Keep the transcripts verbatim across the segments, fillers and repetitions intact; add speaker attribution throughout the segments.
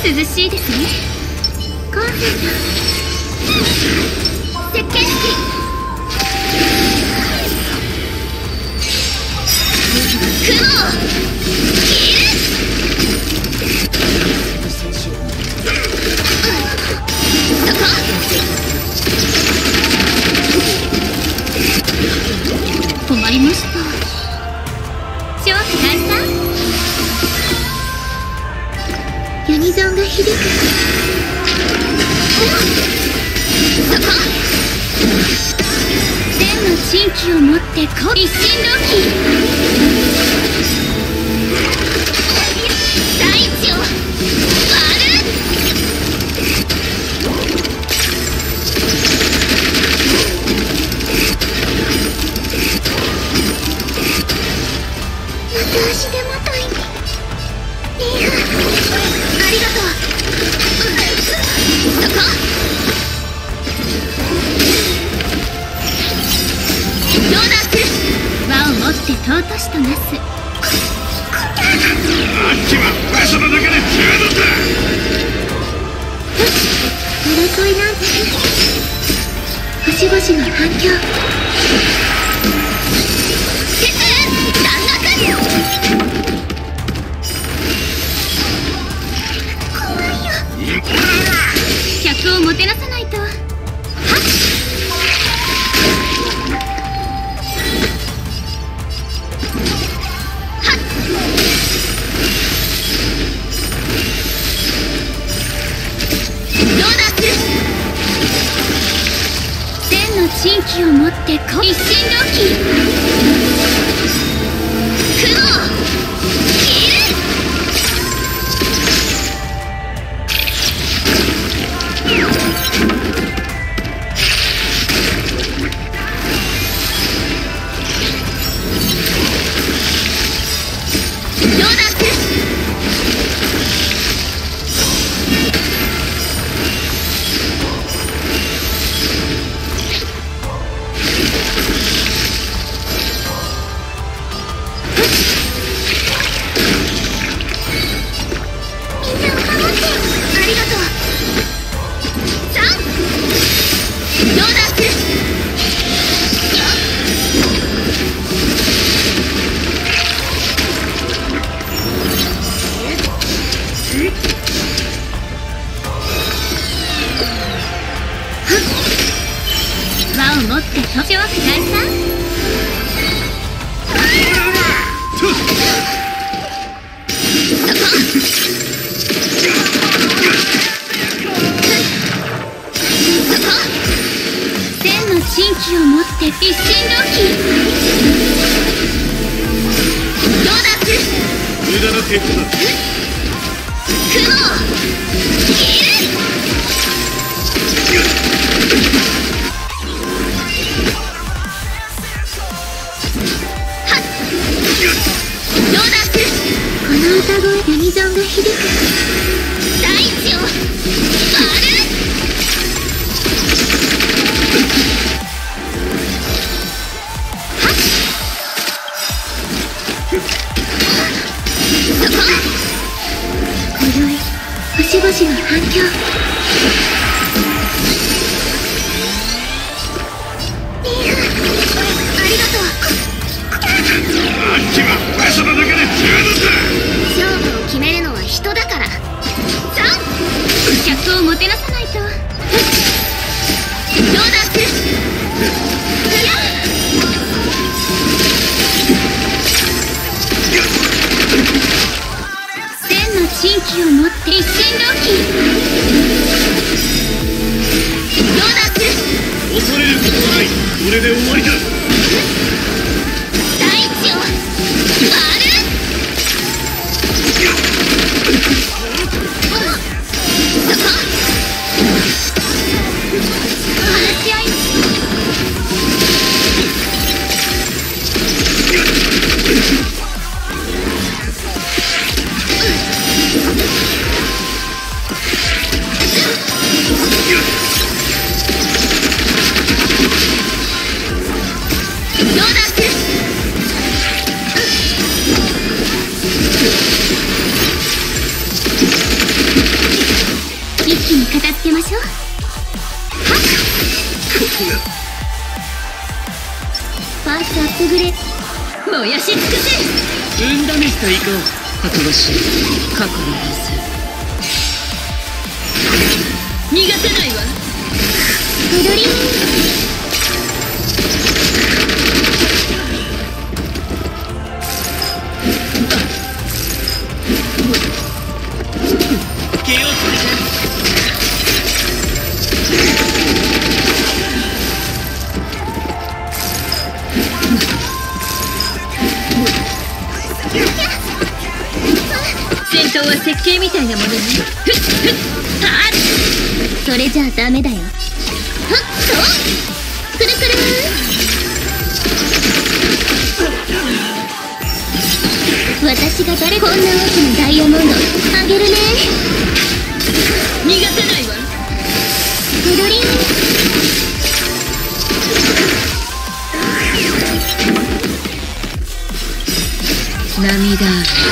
Speaker 1: 涼しいですね。コンセント石鹸式雲消える。そこ困りました。超大さんユニゾンが響く。そこ千の神器を持ってこ一心同期大地を割る。また足手まといにリーフありがとう。そこどうだす輪を持って尊しとなす。あっちは場所の中で十分だ。争いなんて星々の反響鉄弾幕怖いよ。客をもてなさないと。はっ神器を持ってこ一心同期雲消える。どうだす輪を持ってと超大さん千の神器を持って一心同期どうだす無駄な抵抗だ。雲消える。はっどうだすこの歌声ユニゾンが響く。大地を割る。星々の反響リーフありがとう。あっちは場所の中で十分だ。勝負を決めるのは人だから。さん客をもてなさないと。どうだす千の神器を持って一心同期どうだす恐れることはない。これで終わりだ。大地を割る。そこ話し合い片付けましょう。ファーストアップグレード燃やし尽くせ。
Speaker 2: 運試しと行こう。覚悟し過去の反省。逃がせないわ。
Speaker 1: グドリン
Speaker 2: 戦闘は設計みたいなものね。ふっふっはっ。
Speaker 1: それじゃあダメだよ。はっそうくるくる私が誰こんな大きなダイヤモンドあげるね。
Speaker 2: 逃がせないわ。
Speaker 1: グドリン
Speaker 2: 涙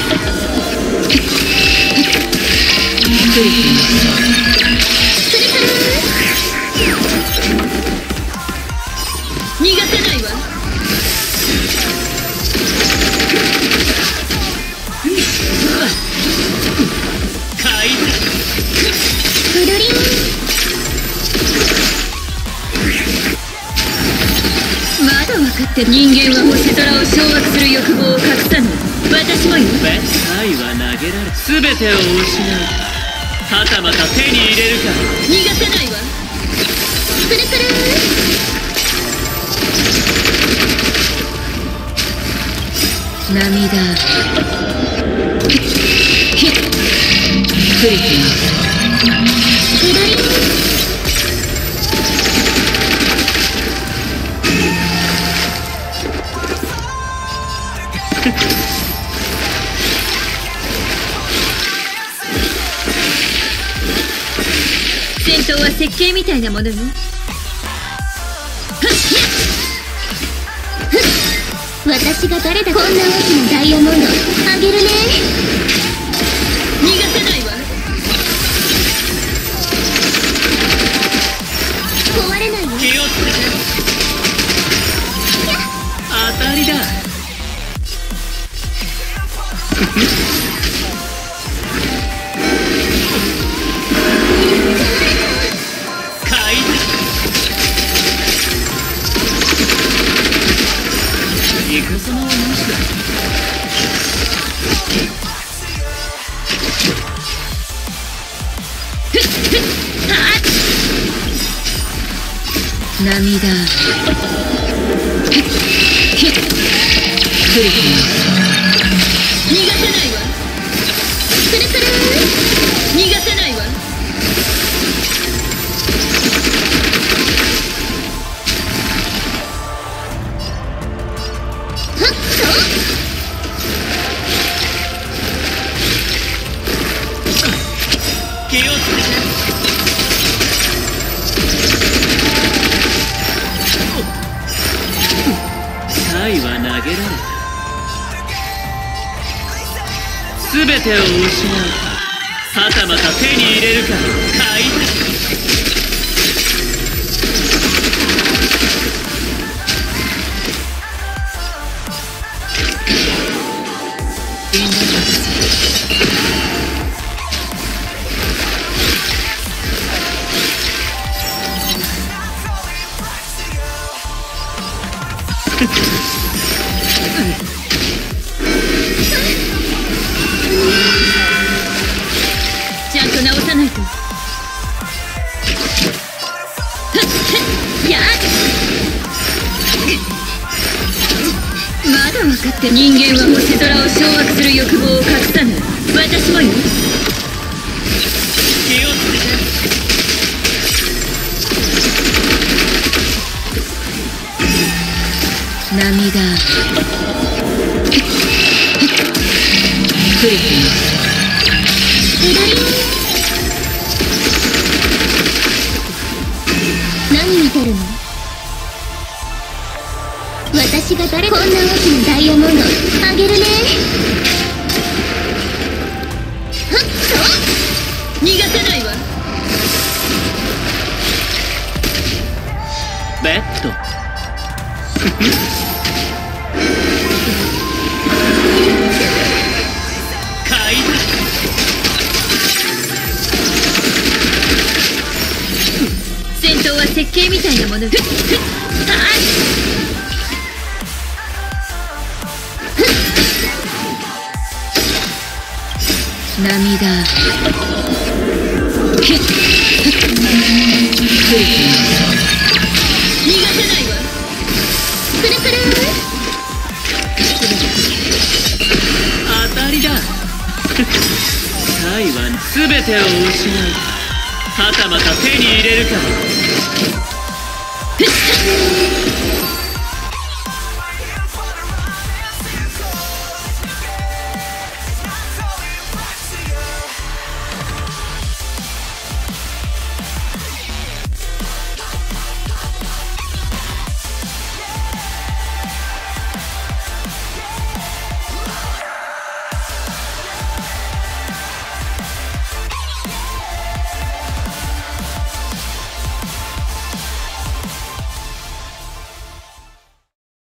Speaker 2: クリク逃がせないわ。怪物
Speaker 1: グドリン
Speaker 2: まだ分かってる。人間は星空を掌握する欲望を隠さない。私もよ。愛は投げられ全てを失う。はたまた手に入れるか。逃がせないわ。
Speaker 1: くるくる
Speaker 2: 涙クリク
Speaker 1: グドリン
Speaker 2: 戦闘は設計みたいなものよ。
Speaker 1: 私が誰だ。こんな大きなダイヤモンドあげるね。
Speaker 2: 逃がせないわ。
Speaker 1: 壊れないよ。
Speaker 2: 気をつけて。当たりだ。イカサマはなしだ。ふっふっはっ。涙クリクリ逃がせないわ。
Speaker 1: くるくる
Speaker 2: 逃がせないわ。気をつけて。愛は投げられた。全てを失う。はたまた手に入れるか。怪物ちゃんと直さないと。やっまだ分かってる。人間は星空を掌握する欲望を隠さない。私もよ。気をつけて。涙クリクリ
Speaker 1: グドリン何見てるの。私が誰こんな大きなダイヤモンドあげるね。はっそう
Speaker 2: 逃がせないわ。 ット怪物
Speaker 3: 戦闘は設計みたいなもの。ふっふっ涙逃がせないわ。くるくる
Speaker 2: 当たりだサイは全てを失うはたまた手に入れるか